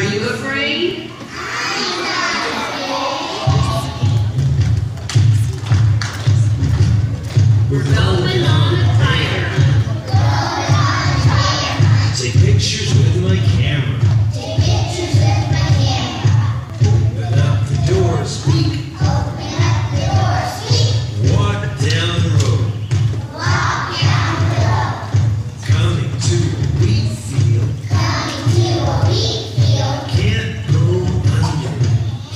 you afraid? We're going on a tire. Take pictures with my camera. Open up the door, squeak. Walk down the road. Coming to a wheat field. Can't go under it.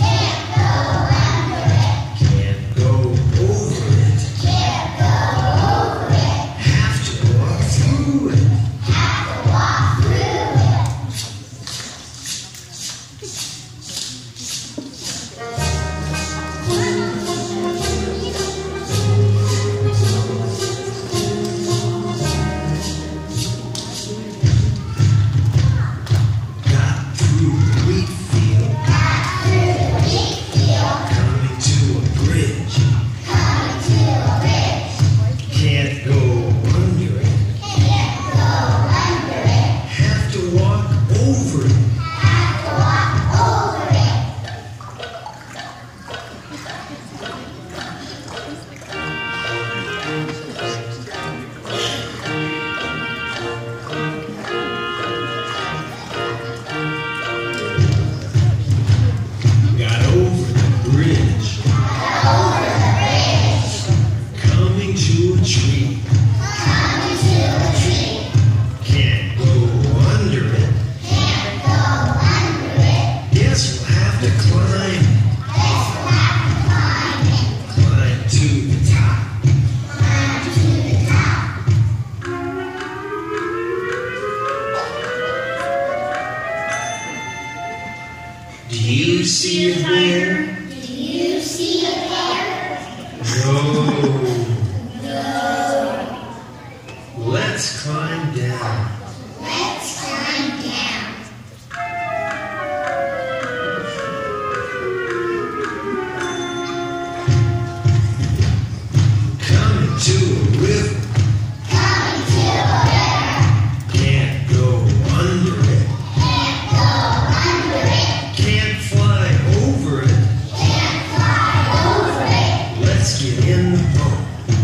Can't go over it. Have to walk through it. Got through the wheat field. Coming to a bridge. Can't go under it. Have to walk over it. Got over the bridge. Coming to a tree. Can't go under it. Guess we'll have to climb. Climb to the top. Do you see a bear? No. Let's climb down. Coming to a river. Can't go under it. Can't fly over it. Let's get in the boat.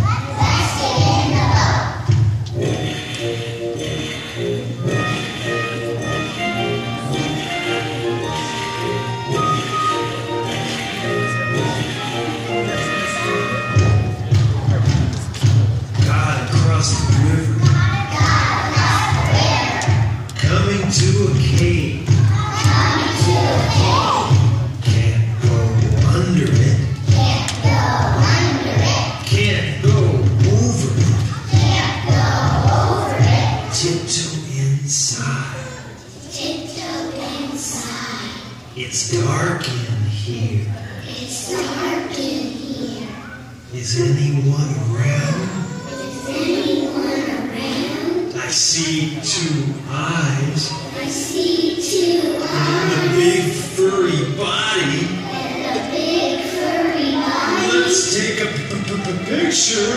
Got across the river. Coming to a cave. Can't go under it. Can't go over it. Tiptoe inside. It's dark in here. Is anyone around? I see two eyes and a big furry body. Let's take a picture.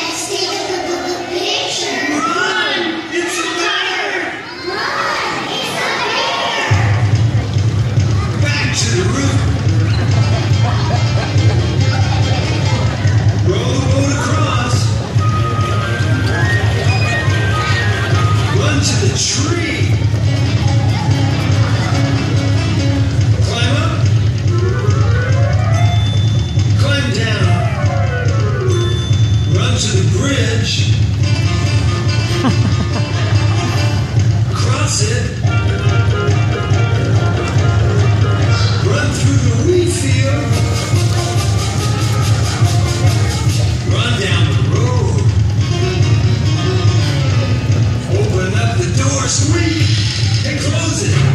Run! It's a bear! Back to the river. Row the boat across. Run to the tree. Climb up. Climb down. Run to the bridge. Cross it. Run through the wheat field. Run down the road. Open up the door, squeak, and close it.